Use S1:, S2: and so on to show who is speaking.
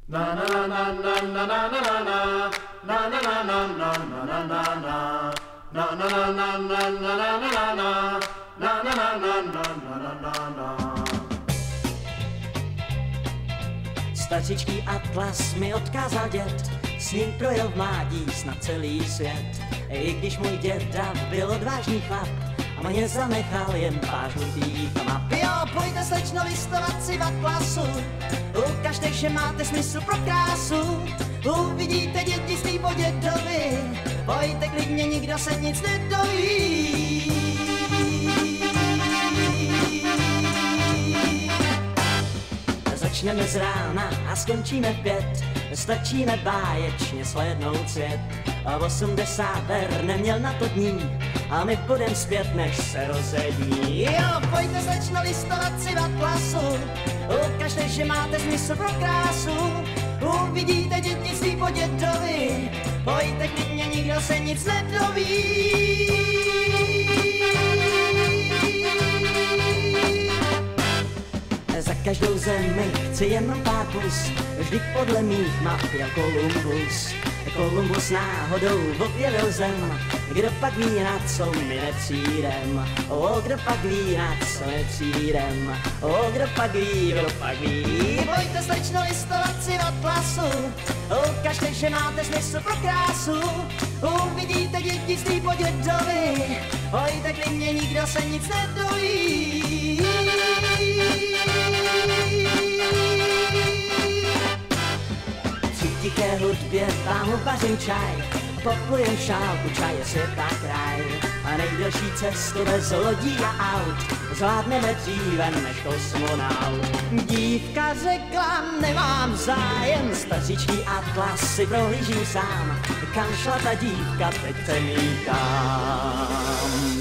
S1: Stařičký atlas mi odkázal děd, s ním projel v mládí snad celý svět. I když můj děda byl odvážný chlap a mě zanechal jen pár žlutých map. Jo, pojďte slečno listovat si v atlasu, ukažte, že máte smysl pro krásu. Uvidíte dědictví po dědovi, pojďte klidně, nikdo se nic nedoví. Začneme z rána a skončíme v 5, stačíme báječně slédnout svět. A 80 neměl na to dní a my půjdem zpět, než se rozední. Jo, pojďte slečno listovat si v atlasu, ukažte, že máte smysl pro krásu. Uvidíte dědictví po dědovi, pojďte klidně, nikdo se nic nedoví. Za každou zemi chci jenom pár plus, vždyť podle mých map je Kolumbus. Kolumbus náhodou objevil zem, kdo pak ví, na co my nepřijdem. O, kdo pak ví, na co nepřijdem. O, kdo pak ví, kdo pak ví. Pojďte slečno listovat si v atlasu, ukažte, že máte smysl pro krásu. Uvidíte dědictví po dědovi, pojďte klidně, nikdo se nic nedoví. V tiché hudbě vám uvařím čaj, popujem šálku čaje světa kraj. A nejdelší cestu bez lodí a aut zvládneme dříve než kosmonaut. Dívka řekla, nemám zájem, stařičký atlas si prohlížím sám. Kam šla ta dívka, teď přemítám.